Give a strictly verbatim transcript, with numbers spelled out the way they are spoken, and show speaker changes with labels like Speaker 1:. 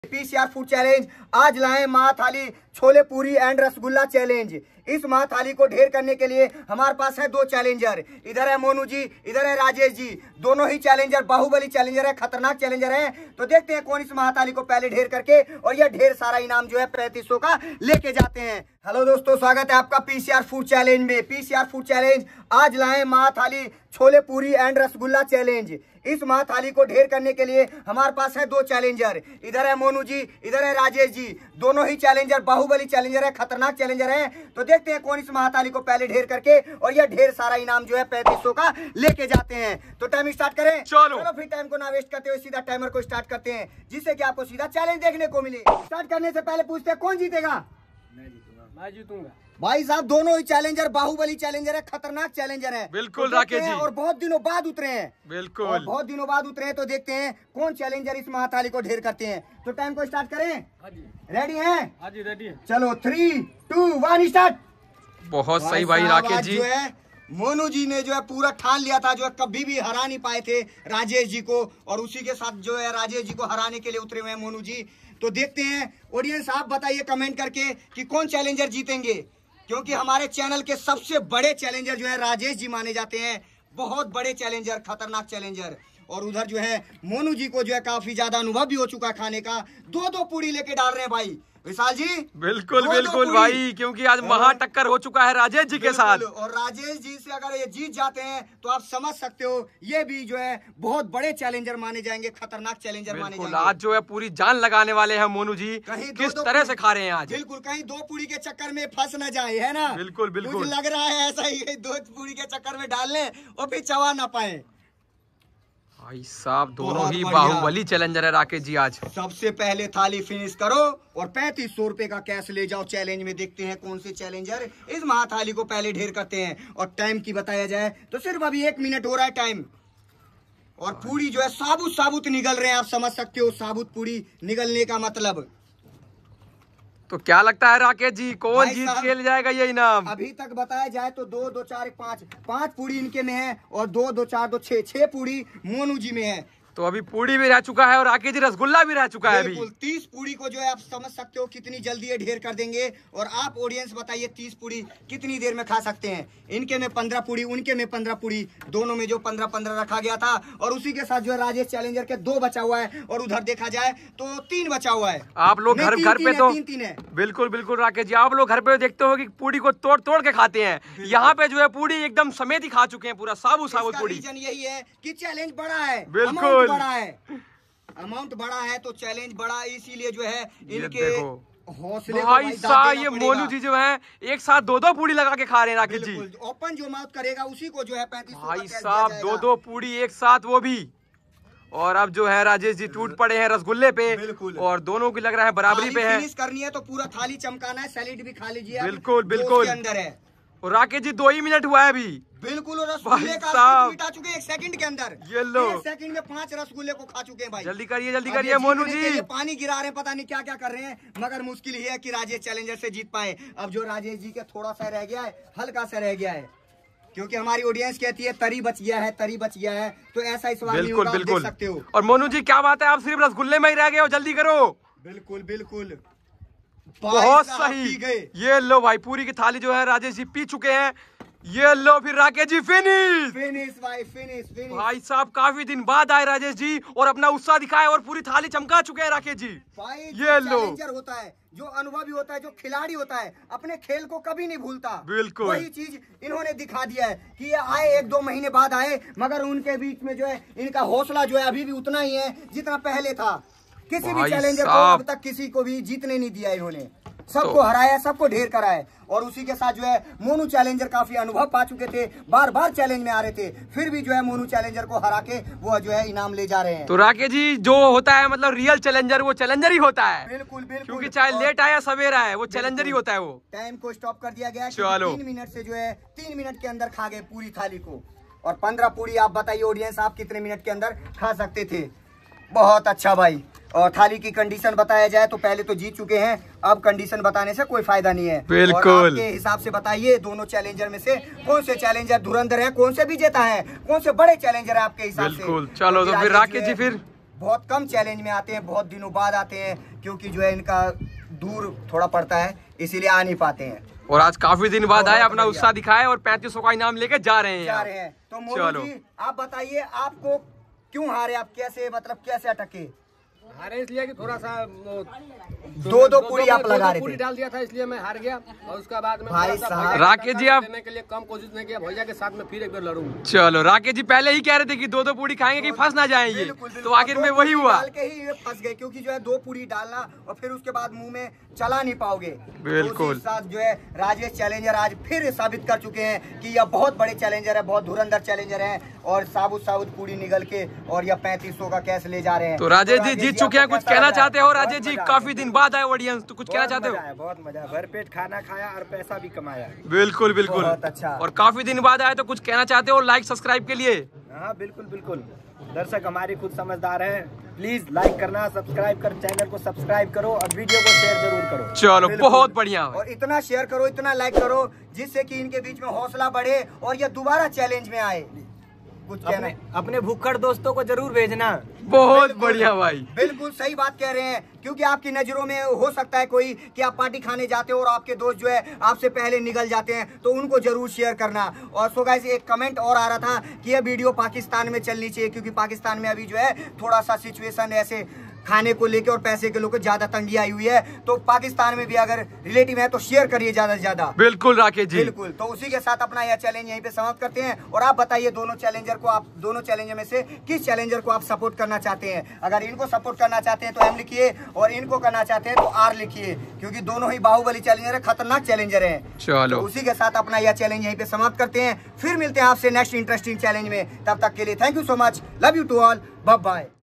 Speaker 1: PCR food challenge आज लाए माँ थाली छोले पूरी एंड रसगुल्ला चैलेंज। इस माँ थाली को ढेर करने के लिए हमारे पास है दो चैलेंजर, इधर है मोनू जी, इधर है राजेश जी। दोनों ही चैलेंजर बाहुबली चैलेंजर है, खतरनाक चैलेंजर है। तो देखते हैं कौन इस माँ थाली को पहले ढेर करके और यह ढेर सारा इनाम जो है पैंतीस सौ का लेके जाते हैं। हेलो दोस्तों, स्वागत है आपका पीसीआर फूड चैलेंज में। पीसीआर फूड चैलेंज आज लाए माँ थाली छोले पूरी एंड रसगुल्ला चैलेंज। इस माँ थाली को ढेर करने के लिए हमारे पास है दो चैलेंजर, इधर है मोनू जी, इधर है राजेश जी। दोनों ही चैलेंजर बाहुबली चैलेंजर है, खतरनाक चैलेंजर है। तो देखते हैं कौन इस माँ थाली को पहले ढेर करके और यह ढेर सारा इनाम जो है पैंतीस सौ का लेके जाते हैं। तो टाइम स्टार्ट करें। चलो चलो फिर टाइम को ना वेस्ट करते हुए सीधा टाइमर को स्टार्ट करते हैं, जिससे कि आपको सीधा चैलेंज देखने को मिले। स्टार्ट करने से पहले पूछते हैं कौन जीतेगा।
Speaker 2: मैं जीतूंगा
Speaker 1: भाई साहब, दोनों ही चैलेंजर बाहुबली चैलेंजर है, खतरनाक चैलेंजर है।
Speaker 2: बिल्कुल
Speaker 1: तो
Speaker 2: राकेश जी,
Speaker 1: और बहुत दिनों बाद उतरे हैं।
Speaker 2: बिल्कुल
Speaker 1: और बहुत दिनों बाद उतरे हैं। तो देखते हैं कौन चैलेंजर इस महाथाली को ढेर करते हैं। तो टाइम को स्टार्ट करें।
Speaker 2: हाँ जी,
Speaker 1: रेडी हैं?
Speaker 2: हाँ जी रेडी है।
Speaker 1: चलो थ्री टू वन स्टार्ट।
Speaker 3: बहुत सही भाई राकेश जी।
Speaker 1: जो है मोनू जी ने जो है पूरा ठान लिया था, जो है कभी भी हरा नहीं पाए थे राजेश जी को, और उसी के साथ जो है राजेश जी को हराने के लिए उतरे हुए हैं मोनू जी। तो देखते हैं ऑडियंस, आप बताइए कमेंट करके कि कौन चैलेंजर जीतेंगे, क्योंकि हमारे चैनल के सबसे बड़े चैलेंजर जो है राजेश जी माने जाते हैं। बहुत बड़े चैलेंजर, खतरनाक चैलेंजर। और उधर जो है मोनू जी को जो है काफी ज्यादा अनुभव भी हो चुका है खाने का। दो दो पूरी लेके डाल रहे हैं भाई विशाल जी।
Speaker 3: बिल्कुल बिल्कुल भाई, क्योंकि आज महा टक्कर हो चुका है राजेश जी के साथ।
Speaker 1: और राजेश जी से अगर ये जीत जाते हैं तो आप समझ सकते हो ये भी जो है बहुत बड़े चैलेंजर माने जाएंगे, खतरनाक चैलेंजर माने जाएंगे।
Speaker 3: आज जो है पूरी जान लगाने वाले हैं मोनू जी।
Speaker 1: कहीं
Speaker 3: किस तरह से खा रहे हैं आज।
Speaker 1: बिल्कुल, कहीं दो पूरी के चक्कर में फंस न जाए, है ना।
Speaker 3: बिल्कुल बिल्कुल
Speaker 1: लग रहा है ऐसा ही, दो पूरी के चक्कर में डाल लें और फिर चबा ना पाए।
Speaker 3: भाई साहब, दोनों ही बाहुबली चैलेंजर है राकेश जी आज।
Speaker 1: सबसे पहले थाली फिनिश करो और पैंतीस सौ रुपए का कैश ले जाओ चैलेंज में। देखते हैं कौन से चैलेंजर इस महा थाली को पहले ढेर करते हैं। और टाइम की बताया जाए तो सिर्फ अभी एक मिनट हो रहा है टाइम। और पूरी जो है साबुत साबुत निकल रहे हैं, आप समझ सकते हो साबुत पूरी निकलने का मतलब।
Speaker 3: तो क्या लगता है राकेश जी, कौन जीत के ले जाएगा ये इनाम?
Speaker 1: अभी तक बताया जाए तो दो दो चार पाँच पाँच पूरी इनके में है, और दो दो चार दो छह छह पूरी मोनू जी में है।
Speaker 3: तो अभी पूरी भी रह चुका है और राकेश जी रसगुल्ला भी रह चुका है। अभी
Speaker 1: तीस पूरी को जो है आप समझ सकते हो कितनी जल्दी ये ढेर कर देंगे। और आप ऑडियंस बताइए तीस पूरी कितनी देर में खा सकते हैं। इनके में पंद्रह पूरी, उनके में पंद्रह पूरी, दोनों में जो पंद्रह पंद्रह रखा गया था। और उसी के साथ जो है राजेश चैलेंजर के दो बचा हुआ है, और उधर देखा जाए तो तीन बचा हुआ है।
Speaker 3: आप लोग घर घर पे तो
Speaker 1: तीन तीन है।
Speaker 3: बिल्कुल बिल्कुल राकेश जी, आप लोग घर पे देखते हो कि पूरी को तोड़ तोड़ के खाते हैं। यहाँ पे जो है पूरी एकदम समेत ही खा चुके हैं, पूरा साबुत साबुत पूरी।
Speaker 1: रीजन यही है कि चैलेंज बड़ा है,
Speaker 3: बिल्कुल
Speaker 1: बड़ा है, अमाउंट बड़ा है तो चैलेंज बड़ा, इसीलिए जो है इनके हौसले
Speaker 3: भाई साहब, ये मोनू जी जो है एक साथ दो दो पूरी लगा के खा रहे हैं राकेश जी।
Speaker 1: ओपन जो माउथ करेगा उसी को जो है पैंतीस
Speaker 3: भाई साहब दो दो पूरी एक साथ, वो भी। और अब जो है राजेश जी टूट पड़े हैं रसगुल्ले पे, और दोनों की लग रहा है बराबरी पे है।
Speaker 1: फिनिश करनी है तो पूरा थाली चमकाना है, सैलेड भी खा लीजिए।
Speaker 3: बिल्कुल बिल्कुल
Speaker 1: अंदर है।
Speaker 3: और राकेश जी दो ही मिनट हुआ है अभी।
Speaker 1: बिल्कुल, और रसगुल्ले का मिटा चुके हैं एक सेकंड के अंदर।
Speaker 3: ये लो,
Speaker 1: एक सेकंड में पांच रसगुल्ले को खा चुके हैं भाई।
Speaker 3: जल्दी करिए जल्दी करिए मोनू जी।
Speaker 1: पानी गिरा रहे हैं, पता नहीं क्या क्या कर रहे हैं, मगर मुश्किल ही है कि राजेश चैलेंजर से जीत पाए। अब जो राजेश जी के थोड़ा सा रह गया है, हल्का सा रह गया है, क्योंकि हमारी ऑडियंस कहती है तरी बच गया है, तरी बच गया है। तो ऐसा इस बार नहीं होगा, आप देख सकते हो।
Speaker 3: और मोनू जी क्या बात है, आप सिर्फ रसगुल्ले में ही रह गए हो, जल्दी करो।
Speaker 1: बिल्कुल बिल्कुल,
Speaker 3: बहुत सही। ये लो भाई, पूरी की थाली जो है राजेश जी पी चुके हैं। ये लो फिर राकेश जी फिनिश
Speaker 1: फिनिश भाई, फिनिश फिनिश।
Speaker 3: भाई साहब काफी दिन बाद आए राजेश जी और अपना उत्साह दिखाए और पूरी थाली चमका चुके हैं राकेश जी।
Speaker 1: भाई
Speaker 3: ये लो,
Speaker 1: होता है जो अनुभवी होता है, जो खिलाड़ी होता है, अपने खेल को कभी नहीं भूलता।
Speaker 3: बिल्कुल
Speaker 1: वही चीज इन्होंने दिखा दिया है कि ये आए एक दो महीने बाद आए, मगर उनके बीच में जो है इनका हौसला जो है अभी भी उतना ही है जितना पहले था। किसी भी चैलेंजर को अब तक किसी को भी जीतने नहीं दिया इन्होंने, सबको तो हराया, सबको ढेर कराया। और उसी के साथ जो है मोनू चैलेंजर काफी अनुभव पा चुके थे, बार बार चैलेंज में आ रहे थे, फिर भी जो है मोनू चैलेंजर को हरा के वो जो है इनाम ले जा रहे हैं।
Speaker 3: तो राकेश जी जो होता है मतलब रियल चैलेंजर, वो चैलेंजर ही होता है।
Speaker 1: बिल्कुल बिल्कुल,
Speaker 3: क्योंकि चाहे लेट आया सवेरा है, वो चैलेंजर ही होता है। वो
Speaker 1: टाइम को स्टॉप कर दिया गया।
Speaker 3: चलो
Speaker 1: तीन मिनट से जो है तीन मिनट के अंदर खा गए पूरी थाली को। और पंद्रह पूरी आप बताइए ऑडियंस, आप कितने मिनट के अंदर खा सकते थे। बहुत अच्छा भाई। और थाली की कंडीशन बताया जाए तो पहले तो जीत चुके हैं, अब कंडीशन बताने से कोई फायदा नहीं है।
Speaker 3: बिल्कुल।
Speaker 1: आपके हिसाब से बताइए दोनों चैलेंजर में से कौन से चैलेंजर धुरंधर है, कौन से विजेता है, कौन से बड़े चैलेंजर है आपके हिसाब से?
Speaker 3: बिल्कुल, चलो तो फिर राकेश जी फिर
Speaker 1: बहुत कम चैलेंज में आते हैं, बहुत दिनों बाद आते हैं, क्योंकि जो है इनका दूर थोड़ा पड़ता है, इसीलिए आ नहीं पाते हैं।
Speaker 3: और आज काफी दिन बाद आए, अपना उत्साह दिखाए और पैंतीस सौ का इनाम लेके जा रहे हैं
Speaker 1: जा रहे हैं। तो मोनू जी आप बताइए, आपको क्यों हारे, आप कैसे, मतलब कैसे अटके?
Speaker 2: हारे इसलिए कि थोड़ा सा
Speaker 1: दो दो पूरी आप लगा रहे थे,
Speaker 2: डाल दिया था, इसलिए मैं हार गया। और उसका बाद में
Speaker 1: भाई साहब
Speaker 3: राकेश जी आप
Speaker 2: देने के लिए कम कोशिश नहीं किया, भैया के साथ में फिर एक बार लड़ूंगा।
Speaker 3: चलो राकेश जी पहले ही कह रहे थे कि दो दो पूरी खाएंगे कि फंस ना जाएंगे, तो आखिर में वही हुआ।
Speaker 1: डाल के ही ये फंस गए, क्योंकि जो है दो पूरी डालना और फिर उसके बाद मुंह में चला नहीं पाओगे।
Speaker 3: बिल्कुल।
Speaker 1: तो साथ जो है राजेश चैलेंजर आज फिर साबित कर चुके हैं कि यह बहुत बड़े चैलेंजर है, बहुत धुरंधर चैलेंजर है, और साबुत साबुत पूरी निकल के और यह पैंतीस सौ का कैश ले जा रहे हैं।
Speaker 3: तो राजेश जी जीत चुके हैं, कुछ कहना चाहते हो राजेश जी? काफी दिन बाद आए ऑडियंस, तो कुछ कहना चाहते हो?
Speaker 2: बहुत मजा, भरपेट खाना खाया और पैसा भी कमाया।
Speaker 3: बिल्कुल बिल्कुल,
Speaker 1: बहुत अच्छा।
Speaker 3: और काफी दिन बाद आए, तो कुछ कहना चाहते हो लाइक सब्सक्राइब के लिए?
Speaker 2: हाँ बिल्कुल बिल्कुल, दर्शक हमारे खुद समझदार हैं, प्लीज लाइक करना, सब्सक्राइब कर, चैनल को सब्सक्राइब करो और वीडियो को शेयर जरूर करो।
Speaker 3: चलो बहुत बढ़िया,
Speaker 1: और इतना शेयर करो, इतना लाइक करो, जिससे कि इनके बीच में हौसला बढ़े और ये दोबारा चैलेंज में आए। कुछ कहना
Speaker 2: अपने, अपने भूखड़ दोस्तों को जरूर भेजना।
Speaker 3: बहुत बढ़िया भाई,
Speaker 1: बिल्कुल सही बात कह रहे हैं, क्योंकि आपकी नजरों में हो सकता है कोई कि आप पार्टी खाने जाते हो और आपके दोस्त जो है आपसे पहले निकल जाते हैं, तो उनको जरूर शेयर करना। और सो गाइस एक कमेंट और आ रहा था कि यह वीडियो पाकिस्तान में चलनी चाहिए, क्योंकि पाकिस्तान में अभी जो है थोड़ा सा सिचुएशन ऐसे खाने को लेके और पैसे के लोग ज्यादा तंगी आई हुई है, तो पाकिस्तान में भी अगर रिलेटिव है तो शेयर करिए ज्यादा से ज्यादा।
Speaker 3: बिल्कुल राकेश जी,
Speaker 1: बिल्कुल। तो उसी के साथ अपना यह चैलेंज यहीं पे समाप्त करते हैं। और आप बताइए दोनों चैलेंजर को, आप दोनों चैलेंजर में से किस चैलेंजर को आप सपोर्ट करना चाहते हैं? अगर इनको सपोर्ट करना चाहते हैं तो एम लिखिए, और इनको करना चाहते हैं तो आर लिखिए, क्योंकि दोनों ही बाहुबली चैलेंजर है, खतरनाक चैलेंजर है।
Speaker 3: चलो
Speaker 1: तो उसी के साथ अपना यह चैलेंज यहीं पे समाप्त करते हैं, फिर मिलते हैं आपसे नेक्स्ट इंटरेस्टिंग चैलेंज में। तब तक के लिए thank you so much, love you to all, bye bye.